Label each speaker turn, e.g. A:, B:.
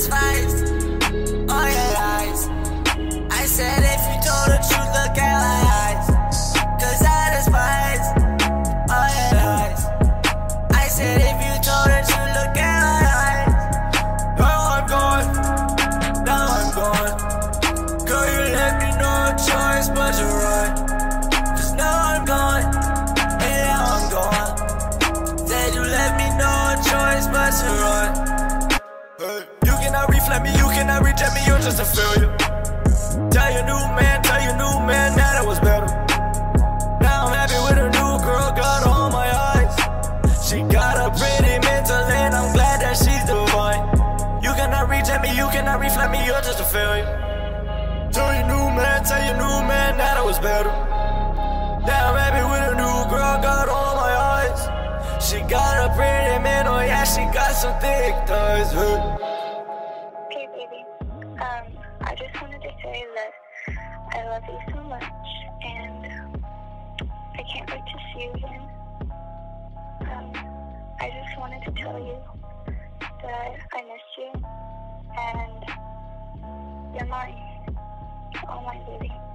A: despise all your lies. I said if you told the truth, look at my eyes, 'cause I despise all your lies. I said if you told the truth, look at my eyes. Now I'm gone, now I'm gone. Girl, you left me no choice but to run. 'Cause now I'm gone, and now I'm gone. Said you left me no choice but to run. Hey. You cannot reflect me, you cannot reject me, you're just a failure. Tell your new man that it was better. Now I'm happy with a new girl, got all my eyes. She got a pretty mental and I'm glad that she's divine. You cannot reject me, you cannot reflect me, you're just a failure. Tell your new man that it was better. Now I'm happy with a new girl, got all my eyes. She got a pretty mental, yeah, she got some thick thighs.
B: Okay, baby. I just wanted to say that I love you so much, and I can't wait to see you again. I just wanted to tell you that I miss you, and you're mine. You're all mine, baby.